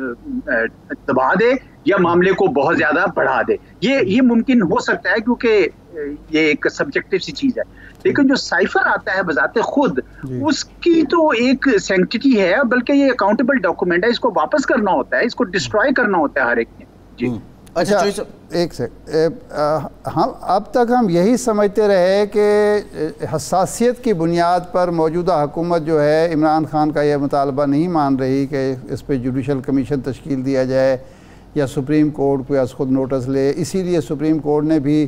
دبا دے یا معاملے کو بہت زیادہ بڑھا دے. یہ یہ ممکن ہو سکتا ہے کیونکہ یہ ایک سبجیکٹیو سی چیز ہے. لیکن جو سائفر آتا ہے بذات خود اس کی تو ایک سینکٹیٹی ہے, بلکہ یہ اکاؤنٹیبل ڈاکومنٹ ہے, اس کو واپس کرنا ہوتا ہے, اس کو ڈسٹروائے کرنا ہوتا ہے ہر ایک نے. جی اچھا ایک سیکنڈ, ہم اب تک ہم یہی سمجھتے رہے کہ حساسیت کی بنیاد پر موجودہ حکومت جو ہے عمران خان کا یہ مطالبہ نہیں مان رہی کہ اس پہ جوڈیشل کمیشن تشکیل دیا جائے یا سپریم کورٹ کوئی از خود نوٹس لے. اسی لیے سپریم کورٹ نے بھی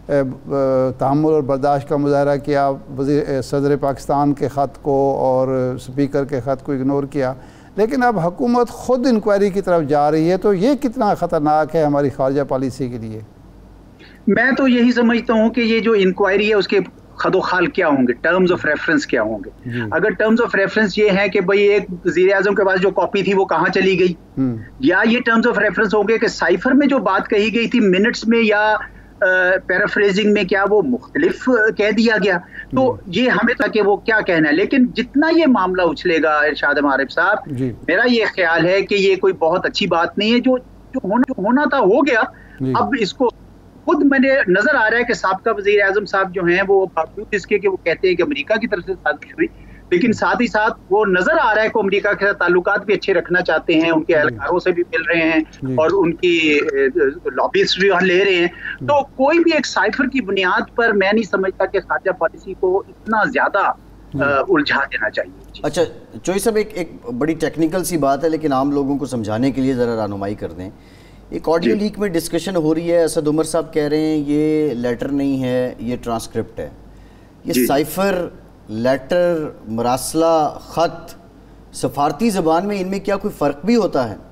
تحمل اور برداشت کا مظاہرہ کیا, وزیر صدر پاکستان کے خط کو اور سپیکر کے خط کو اگنور کیا. لیکن اب حکومت خود انکوائری کی طرف جا رہی ہے, تو یہ کتنا خطرناک ہے ہماری خارجہ پالیسی کے لیے؟ میں تو یہی سمجھتا ہوں کہ یہ جو انکوائری ہے اس کے خد و خال کیا ہوں گے, ٹرمز آف ریفرنس کیا ہوں گے. اگر ٹرمز آف ریفرنس یہ ہے کہ بھئی ایک وزیر اعظم کے پاس جو کاپی تھی وہ کہاں چلی گئی, یا یہ ٹرمز آف ریفرنس ہوں گے کہ سائفر میں جو بات کہی گئی تھی منٹس میں یا پیرافریزنگ میں کیا وہ مختلف کہہ دیا گیا, تو یہ ہمیں تھا کہ وہ کیا کہنا ہے. لیکن جتنا یہ معاملہ اچھلے گا ارشاد معارف صاحب, میرا یہ خیال ہے کہ یہ کوئی بہت اچھی بات نہیں ہے. جو جو ہونا تھا ہو گیا, اب اس کو खुद मैंने नजर आ रहा है कि साबका वजीर आजम साहब जो हैं वो बावजूद इसके कि वो कहते हैं कि अमेरिका की तरफ से साजिश हुई, लेकिन साथ ही साथ वो नजर आ रहा है कि अमेरिका के साथ ताल्लुकात भी अच्छे रखना चाहते हैं, उनके एहलकारों से भी मिल रहे हैं और उनकी लॉबिस्ट भी ले रहे हैं। तो कोई भी एक साइफर की बुनियाद पर मैं नहीं समझता कि खारजा पॉलिसी को इतना ज्यादा उलझा देना चाहिए। अच्छा चोई साहब, एक एक बड़ी टेक्निकल सी बात है लेकिन आम लोगों को समझाने के लिए ज़रा रहनुमाई कर दें। एक ऑडियो लीक में डिस्कशन हो रही है, असद उमर साहब कह रहे हैं ये लेटर नहीं है, ये ट्रांसक्रिप्ट है। ये साइफर, लेटर, मरासला, ख़त, सफारती ज़बान में इनमें क्या कोई फ़र्क भी होता है?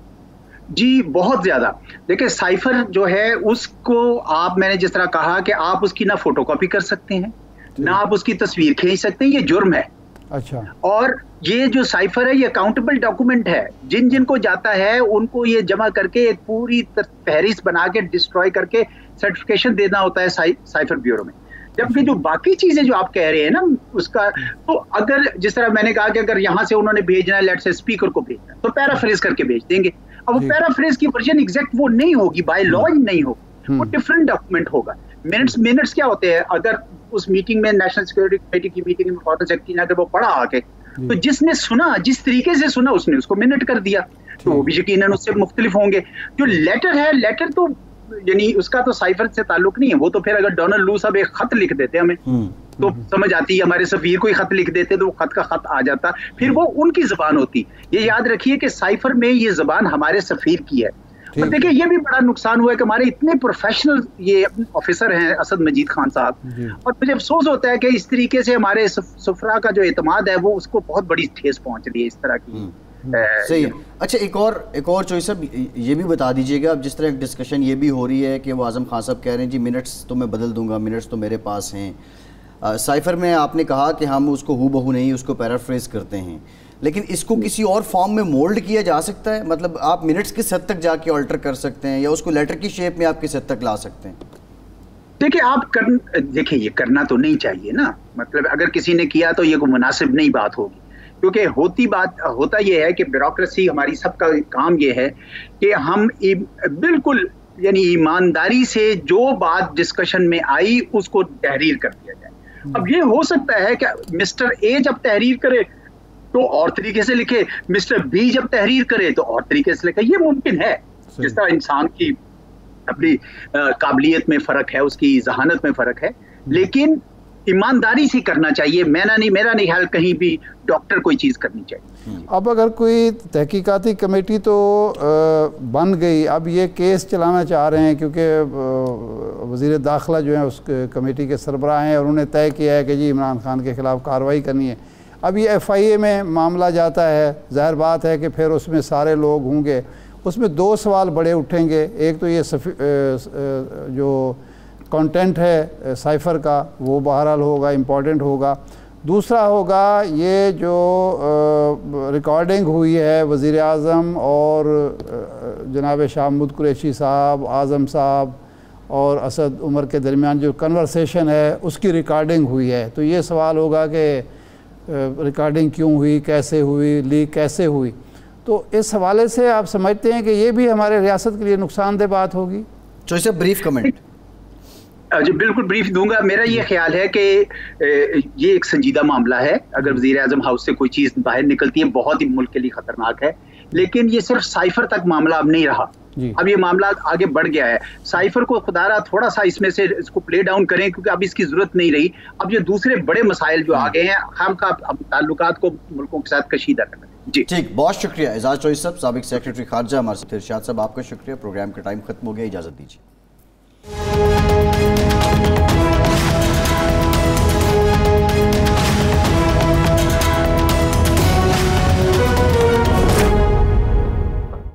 जी बहुत ज़्यादा। देखिए साइफर जो है उसको आप, मैंने जिस तरह कहा कि आप उसकी ना फोटोकॉपी कर सकते हैं ना आप उसकी तस्वीर खींच सकते हैं, ये जुर्म है। अच्छा। और ये जो साइफर है ये अकाउंटेबल डॉक्यूमेंट है, जिन जिन को जाता है उनको ये जमा करके एक पूरी फहरिस्त बना के डिस्ट्रॉय करके सर्टिफिकेशन देना होता है साइ, साइफर ब्यूरो में। जबकि जो बाकी चीजें जो आप कह रहे हैं ना उसका, तो अगर जिस तरह मैंने कहा कि अगर यहाँ से उन्होंने भेजना है, लेट्स से स्पीकर को भेजना है तो पैराफ्रेज करके भेज देंगे। अब वो पैराफ्रेज की वर्जन एग्जैक्ट वो नहीं होगी, बाय लॉ ही नहीं होगी, वो डिफरेंट डॉक्यूमेंट होगा। मिनट्स मिनट्स क्या होते हैं, अगर उस मीटिंग में नेशनल सिक्योरिटी कमेटी की मीटिंग में फॉरेन सेक्रेटरी ने अगर वो पढ़ा आके, तो जिसने सुना, जिस तरीके से सुना उसने उसको मिनट कर दिया, तो वो भी यकीनन उससे मुख्तलिफ होंगे। जो लेटर है, लेटर तो यानी उसका तो साइफर से ताल्लुक नहीं है, वो तो फिर अगर डोनाल्ड लू साहब एक खत लिख देते हमें तो समझ आती है, हमारे सफीर को ही खत लिख देते तो वो खत का खत आ जाता, फिर वो उनकी जबान होती। ये याद रखिए कि साइफर में ये जबान हमारे सफीर की है। और देखिए ये भी बड़ा नुकसान हुआ है कि हमारे इतने प्रोफेशनल ये ऑफिसर हैं असद मजीद खान साहब, और मुझे अफसोस होता है कि इस तरीके से हमारे सफरा का जो एतमाद है वो उसको बहुत बड़ी ठेस पहुंच रही है इस तरह की। सही है। अच्छा एक और एक और चॉइस साहब ये भी बता दीजिएगा, अब जिस तरह एक डिस्कशन ये भी हो रही है कि वो आजम खान साहब कह रहे हैं जी मिनट्स तो मैं बदल दूंगा, मिनट्स तो मेरे पास हैं। साइफर में आपने कहा कि हम उसको हू बहू नहीं, उसको पैराफ्रेज करते हैं, लेकिन इसको किसी और फॉर्म में मोल्ड किया जा सकता है? मतलब आप मिनट्स किस हद तक जाके ऑल्टर कर सकते हैं या उसको लेटर की शेप में आप किस हद तक ला सकते हैं? देखिए आप कर देखिए ये करना तो नहीं चाहिए ना, मतलब अगर किसी ने किया तो ये कोई मुनासिब नहीं बात होगी, क्योंकि होती बात होता ये है कि ब्यूरोक्रेसी हमारी सबका काम ये है कि हम बिल्कुल यानी ईमानदारी से जो बात डिस्कशन में आई उसको तहरीर कर दिया जाए। अब ये हो सकता है कि मिस्टर ए जब तहरीर करे तो और तरीके से लिखे, मिस्टर बी जब तहरीर करे तो और तरीके से लिखे, ये मुमकिन है। जिस तरह इंसान की अपनी काबिलियत में फर्क है, उसकी जहानत में फर्क है, लेकिन ईमानदारी से करना चाहिए। मेरा नहीं मेरा नहीं ख्याल कहीं भी डॉक्टर कोई चीज़ करनी चाहिए। अब अगर कोई तहकीकाती कमेटी तो बन गई, अब ये केस चलाना चाह रहे हैं क्योंकि वज़ीर दाखिला जो है उस कमेटी के सरबराह हैं और उन्होंने तय किया है कि जी इमरान खान के ख़िलाफ़ कार्रवाई करनी है। अब ये एफ आई ए में मामला जाता है, ज़ाहिर बात है कि फिर उसमें सारे लोग होंगे, उसमें दो सवाल बड़े उठेंगे। एक तो ये जो कंटेंट है साइफर का वो बहरहाल होगा, इम्पॉर्टेंट होगा। दूसरा होगा ये जो रिकॉर्डिंग हुई है वज़ीर आज़म और जनाब शाह महमूद कुरैशी साहब, आज़म साहब और असद उमर के दरमियान जो कन्वर्सेशन है उसकी रिकॉर्डिंग हुई है, तो ये सवाल होगा कि रिकॉर्डिंग क्यों हुई, कैसे हुई, लीक कैसे हुई। तो इस हवाले से आप समझते हैं कि ये भी हमारे रियासत के लिए नुकसानदेह बात होगी? Choice brief comment. जी बिल्कुल ब्रीफ दूंगा। मेरा ये ख्याल है कि ये एक संजीदा मामला है, अगर वज़ीर आज़म हाउस से कोई चीज़ बाहर निकलती है बहुत ही मुल्क के लिए ख़तरनाक है, लेकिन ये सिर्फ साइफर तक मामला अब नहीं रहा, अब ये मामला आगे बढ़ गया है। साइफर को खुदारा थोड़ा सा इसमें से इसको प्ले डाउन करें क्योंकि अब इसकी ज़रूरत नहीं रही। अब ये दूसरे बड़े मसाइल जो आ गए हैं, हम का ताल्लुकात को मुल्कों के साथ कशीदा करना। जी ठीक, बहुत शुक्रिया एजाज चॉइस साहब, साबिक सेक्रेटरी खारजा हमारे साथ। इरशाद साहब आपका शुक्रिया। प्रोग्राम का टाइम खत्म हो गया, इजाज़त दीजिए।